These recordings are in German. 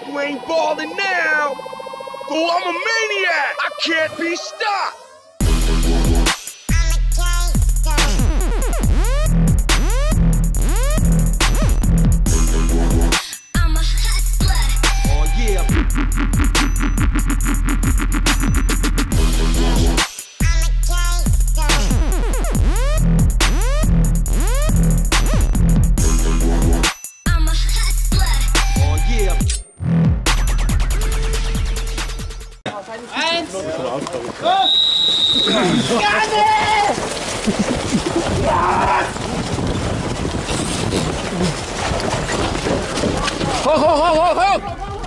you ain't balling now, fool, I'm a maniac. I can't be stopped. I'm a hustler. Oh yeah. Hoch, hoch, hoch, hoch, hoch!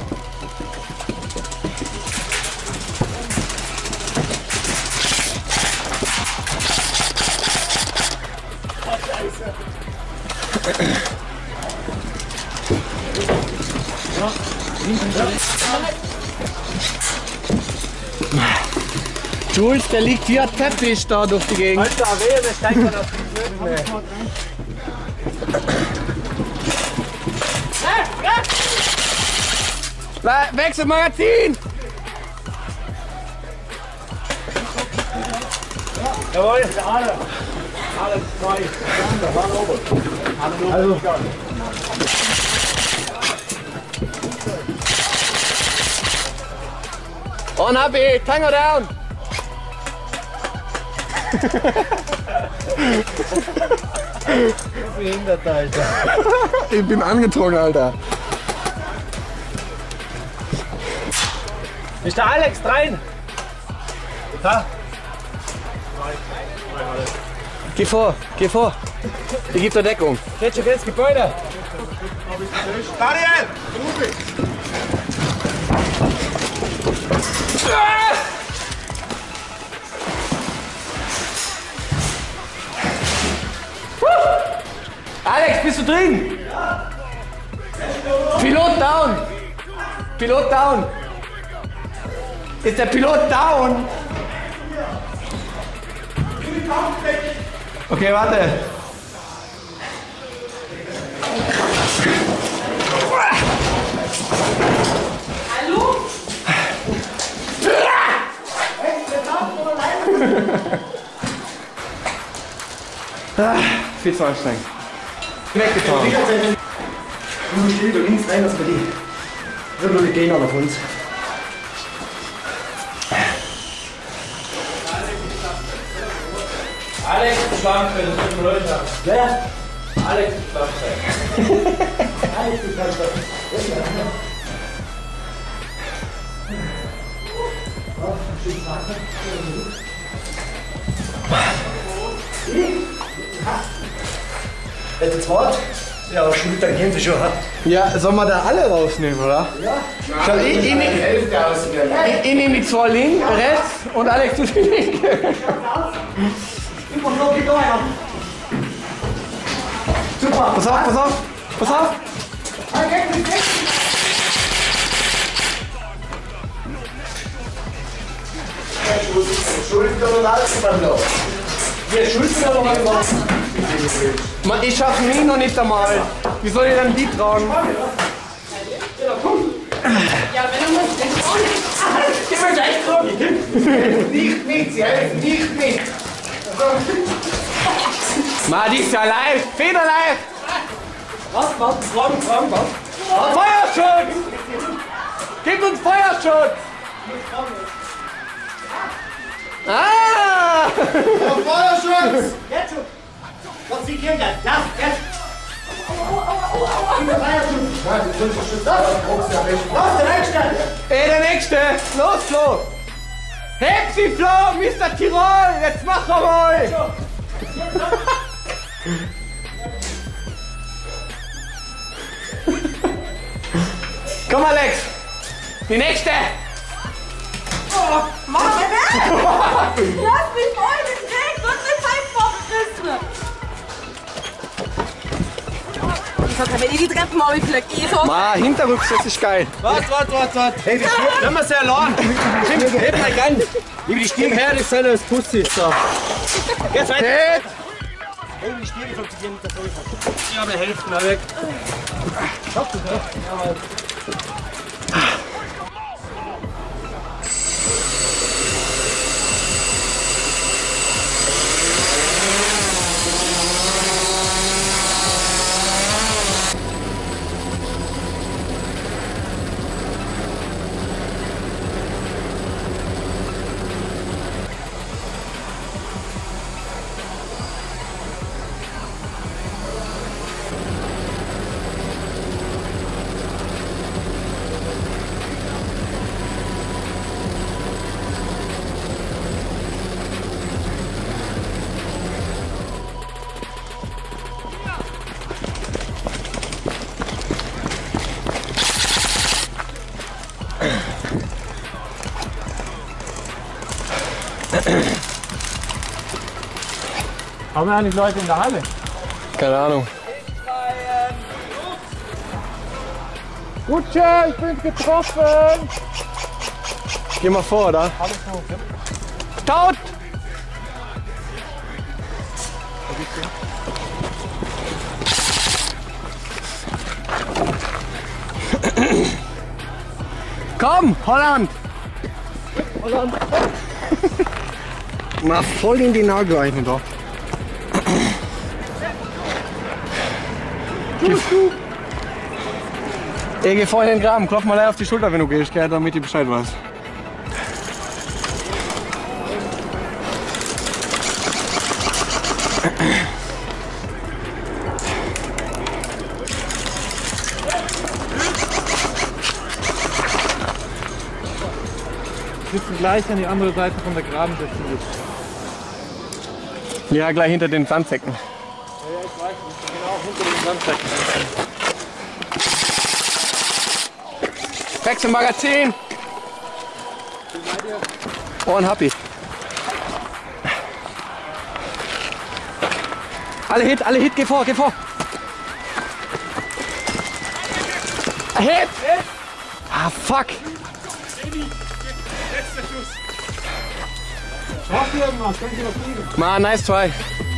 Jules, der liegt hier Teppich da durch die Gegend. Alter, wehe, der steigt dann auf die Knöpfe. Wechsel Magazin! Jawohl, alle. Alles neu. Also. Unhappy, tango down! Behindert, Alter. Ich bin angetrunken, Alter. Ist der Alex rein? Ha? Geh vor, geh vor. Hier gibt es Deckung. Geht schon ins Gebäude. Daniel! Alex, bist du drin? Ja. Pilot down. Pilot down. Ist der Pilot down? Okay, warte. Hallo? Viel zu anstrengend. Weggefahren. Du musst lieber links rein, als bei die. Wir gehen auch auf uns. Alex, du Schlampe, das wird ein Leute. Ja, ja. Alex, du Schlampe. Alex, du kannst das. Jetzt Wort. Ja, aber Schulter gehen sie schon hat. Ja, sollen wir da alle rausnehmen, oder? Ja. Schau, ich nehme die zwei links, rechts und Alex du die linke. Super. Pass auf, pass auf, pass auf. Schulter und alles beim Lauf. Hier, Schulter und alles. Ich schaffe mich noch nicht einmal. Wie soll ich dann die tragen? Ja, wenn du musst, dann auch nicht. Gib mir gleich dran. Nicht mit, sie helfen nicht mit. Ma, die ist ja live, federlive. Was? Feuerschutz! Gib uns Feuerschutz! Ah! Feuerschutz! Jetzt schon! Was sie Kinder? Ja, jetzt! Los, der Nächste! Ey, der Nächste! Los, Flo! Heb sie, Flo! Mr. Tirol! Jetzt mach doch mal! Komm, Alex! Die Nächste! Oh, mach mal weg! Lass mich voll gekriegt und eine Pfeife vorgerissen! Ich sag, wenn ich die Treppen mal fliege, ich so. Ma, Hinterrücksitz ist geil. Warte. Hey, das wenn wir sie allein. Heb mal ganz. Über die Stiege her, das soll das Pussy. So. Jetzt weiter. Ted! Hey, die Stiege funktionieren nicht so. Ja, aber Hälfte mal weg. Schaffst du das? Haben wir eigentlich Leute in der Halle? Keine Ahnung. Gutsche, ich bin getroffen! Geh mal vor, oder? Taut! Komm, Holland! Holland! Mal voll in die Nagel eigentlich doch. Ey, geh vorhin in den Graben, klopf mal auf die Schulter, wenn du gehst, gell, damit ich Bescheid weiß. Wir sitzen gleich an die andere Seite von der Graben setzen wird. Ja, gleich hinter den Sandsäcken. Ja, ich weiß, wir sind genau hinter den Sandsäcken. Wechsel Magazin! Und happy. Alle Hit, geh vor, geh vor! Hit! Ah, fuck! Braucht ihr irgendwas? Könnt ihr was kriegen? Man, nice try.